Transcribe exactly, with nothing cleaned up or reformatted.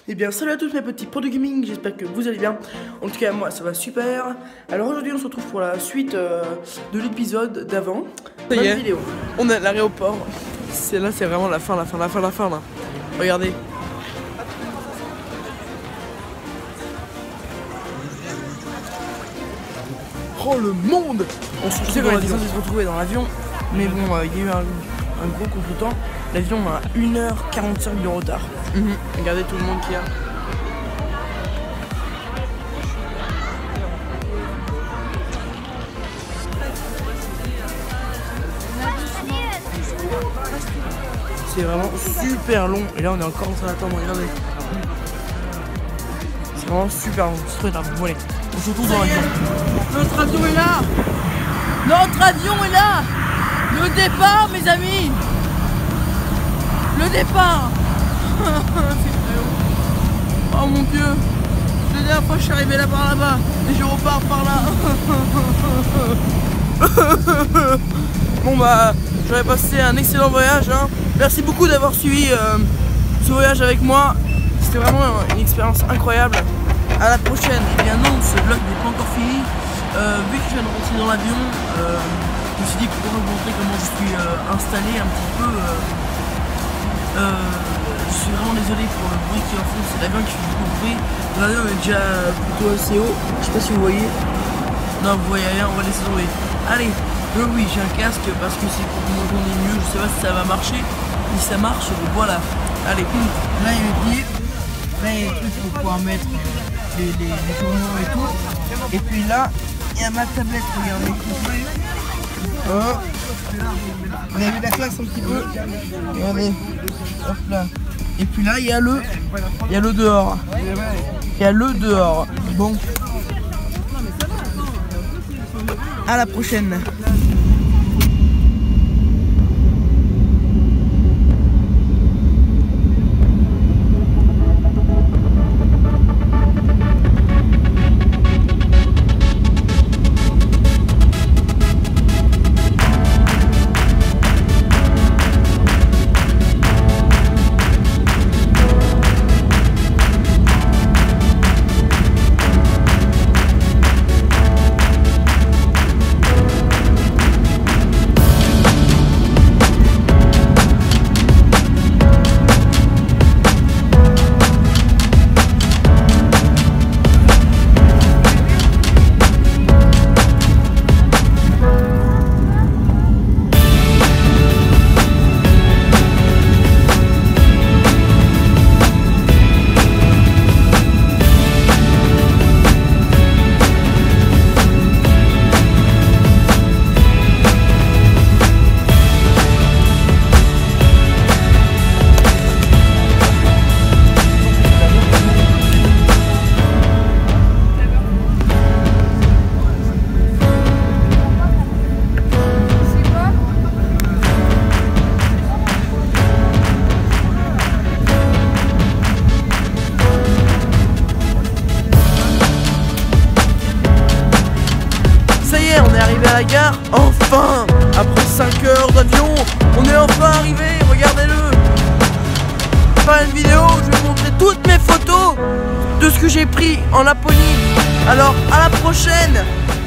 Eh bien salut à tous mes petits pros de gaming, j'espère que vous allez bien. En tout cas moi ça va super. Alors aujourd'hui on se retrouve pour la suite euh, de l'épisode d'avant. Ça y est, vidéo. On est à l'aéroport. C'est là, c'est vraiment la fin, la fin, la fin, la fin là. Regardez. Oh le monde! On se retrouve dans l'avion. se retrouver dans l'avion, mais bon il euh, y a eu un, un gros contretemps. L'avion a une heure quarante-cinq de retard. Mmh. Regardez tout le monde qu'il y a. C'est vraiment super long. Et là on est encore en train d'attendre, regardez. C'est vraiment super long, c'est très grave. Bon allez, on se retrouve dans l'avion. Notre avion est là! Notre avion est là! Le départ mes amis! Le départ! Oh mon dieu! La dernière fois je suis arrivé là par là-bas et je repars par là. Bon bah j'aurais passé un excellent voyage hein. Merci beaucoup d'avoir suivi euh, ce voyage avec moi. C'était vraiment une expérience incroyable. À la prochaine. Et bien non, ce vlog n'est pas encore fini. Euh, vu que je viens de rentrer dans l'avion, euh, je me suis dit que pour vous montrer comment je suis euh, installé un petit peu. Euh, euh, je suis vraiment désolé pour le bruit qui est en fond, c'est l'avion qui fait beaucoup de bruit. L'avion est déjà plutôt assez haut. Je sais pas si vous voyez. Non, vous voyez rien, on va laisser tomber. Allez, euh, oui, j'ai un casque parce que c'est pour que mon journée mieux. Je sais pas si ça va marcher. Si ça marche, voilà. Allez, là il y a mes pieds. Là il y a des trucs pour pouvoir mettre les, les, les journaux et tout. Et puis là, il y a ma tablette, regardez. Oh. Vous avez vu la classe un petit peu? Regardez. Hop là. Et puis là, il y a le. Il y a le dehors. Il y a le dehors. Bon. À la prochaine. À la gare, enfin, après cinq heures d'avion, on est enfin arrivé, regardez-le. Je vais faire une vidéo, je vais vous montrer toutes mes photos de ce que j'ai pris en Laponie. Alors à la prochaine.